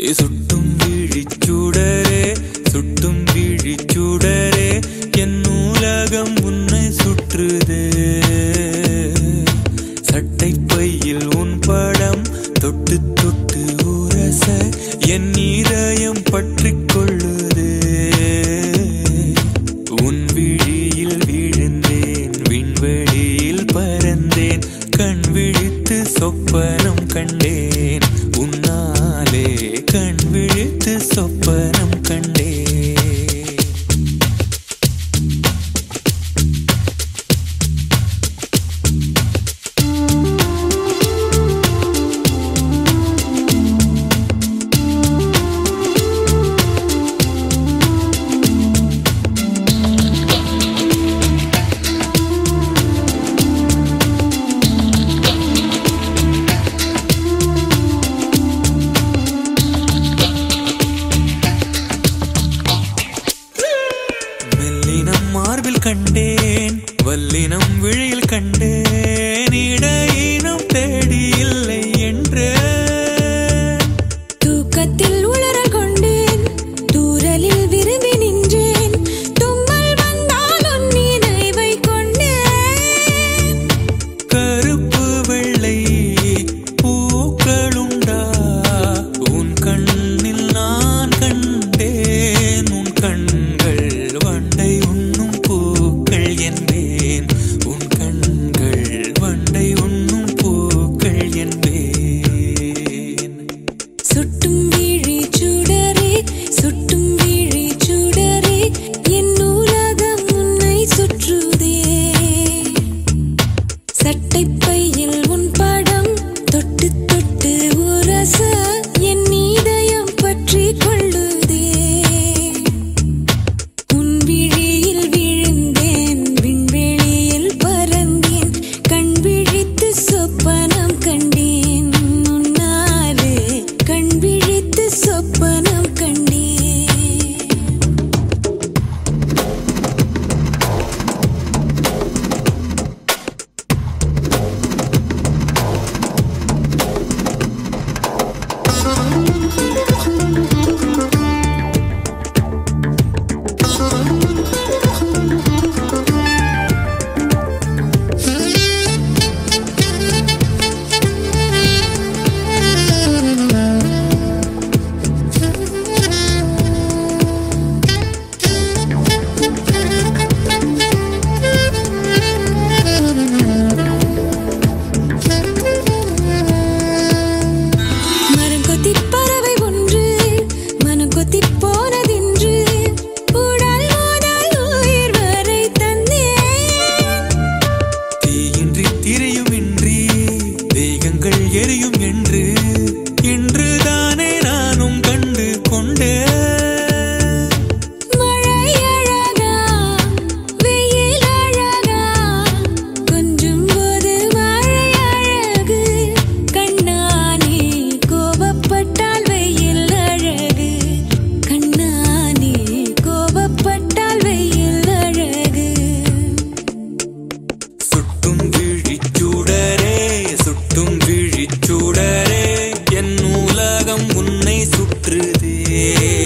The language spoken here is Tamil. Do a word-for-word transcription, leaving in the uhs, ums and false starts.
சுட்டும் விழிச்சுடரே சுட்டும் விழிச்சுடரே என் உலகம் உன்னை சுற்றுதே சட்டை பையில் உன் படம் தொட்டு தொட்டு உரச என் இதயம் பற்றிக் கொள்ளுதே உன் விழியில் விழுந்தேன் விண்வெளியில் பறந்தேன் கண் விழித்து சொப்பனம் கண்டேன் உன்னாலே கண் விழித்து சொப்பனம் கண்டேன் மார்பில் கண்டேன் வல்லினம் விழியில் கண்டேன் இடையினம் தேடி இல்லை என்று தூக்கத்தில் உளறல் கொண்டேன் தூரலில் விரும்பி நின்றேன் தும்மல் வந்தால் உன் நினைவை கொண்டேன் கருப்பு வெள்ளை பூக்களுண்டா உன் கண்ணில் நான் கண்டேன் உன் கண்கள் வண்டை உண்ணும் பூக்கள் என்பேன் உன் கண்கள் வண்டை உண்ணும் பூக்கள் என்பேன் சுட்டும் விழி சுடரே சுட்டும் விழி சுடரே என் உலகம் உன்னை சுற்றுதே சட்டை பையில் உன் படம் தொட்டு தொட்டு உரச என் இதயம் பற்றி கொள்ளுதே உன் விழியில் விழுந்தேன் விண்வெளியில் பறந்தேன் கண் விழித்து சொப்பனம் கண்டேன் உன்னாலே கண் விழித்து சொப்பனம் கண்டேன் மரம் கொத்திப் பறவை ஒன்று மனம் கொத்திப் போனதென்று உடல் முதல் உயிர் வரை தந்தேன் தீயின்றி திரையுமின்றி தேகங்கள் எரியும் என்று இன்றுதானே நானும் கண்டு கொண்டேன் மழை அழகா வெயில் அழகா கொஞ்சும் போது மழை அழகு கண்ணானே கோபப்பட்டால் வெயில் அழகு கண்ணானே கோபப்பட்டால் வெயில் அழகு சுட்டும் விழிச்சுடரே சுட்டும் விழிச்சுடரே என் உலகம் உன்னை சுற்றுதே